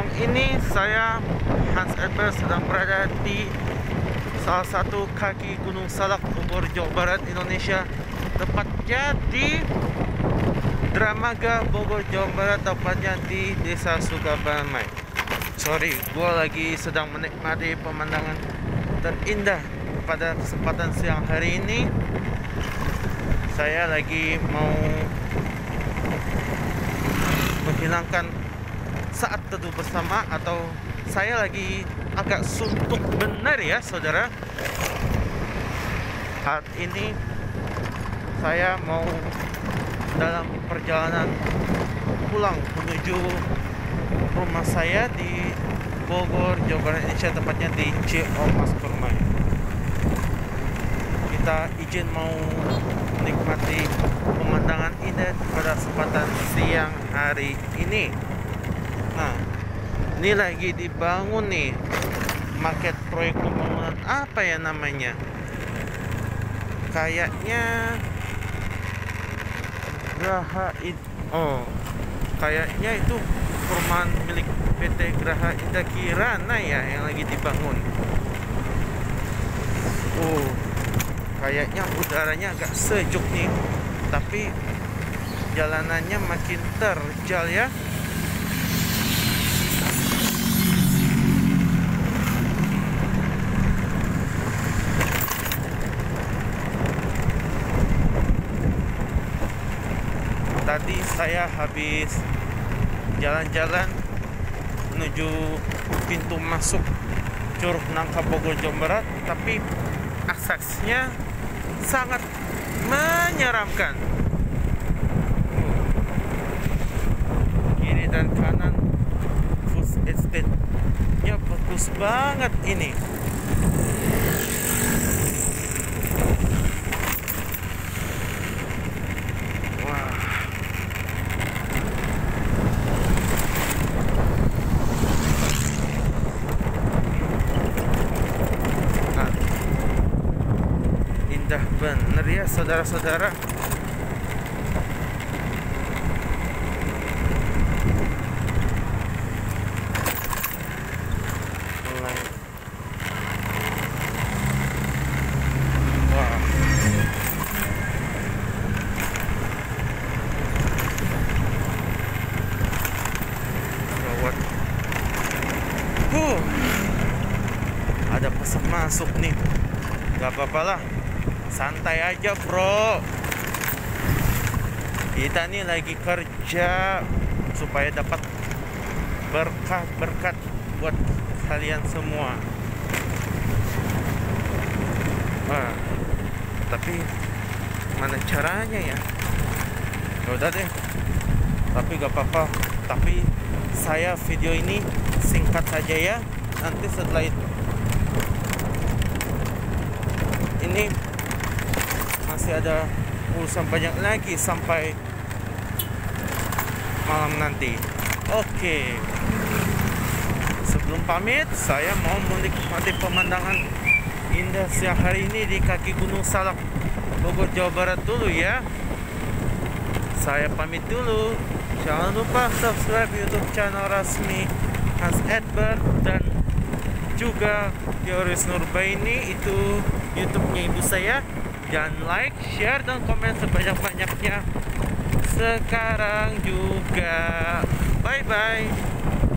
Malam ini saya Hans Edbert sedang berada di salah satu kaki Gunung Salak, Bogor, Jawa Barat, Indonesia. Tepatnya di Dramaga, Bogor, Jawa Barat, tepatnya di Desa Sukabamai. Sorry, gue lagi sedang menikmati pemandangan terindah pada kesempatan siang hari ini. Saya lagi mau menghilangkan saat teduh bersama, atau saya lagi agak suntuk benar ya saudara. Saat ini saya mau dalam perjalanan pulang menuju rumah saya di Bogor, Jawa Barat, Indonesia, tepatnya di Ciamas Permai. Kita izin mau menikmati pemandangan indah pada kesempatan siang hari ini. Nah, ini lagi dibangun nih, maket proyek pembangunan apa ya namanya? Kayaknya kayaknya itu perumahan milik PT Graha Indah Kirana ya yang lagi dibangun. Kayaknya udaranya agak sejuk nih, tapi jalanannya makin terjal ya. Tadi saya habis jalan-jalan menuju pintu masuk Curug Nangka Bogor, Jawa Barat, tapi aksesnya sangat menyeramkan. Kiri dan kanan food estate-nya bagus banget ini. Bener ya saudara-saudara. Wah. Gawat. Ada pesan masuk nih. Gak apa-apa lah, santai aja bro. Kita nih lagi kerja supaya dapat berkat buat kalian semua. Tapi mana caranya ya? Udah deh, tapi gak apa-apa. Tapi saya video ini singkat saja ya. Nanti setelah ini masih ada urusan banyak lagi sampai malam nanti. Oke. Sebelum pamit, saya mau menikmati pemandangan indah siang hari ini di kaki Gunung Salak, Bogor, Jawa Barat dulu ya. Saya pamit dulu. Jangan lupa subscribe YouTube channel resmi Hans Edbert, dan juga Yoris Nurbaini, itu YouTube-nya ibu saya. Jangan like, share, dan komen sebanyak-banyaknya sekarang juga. Bye-bye.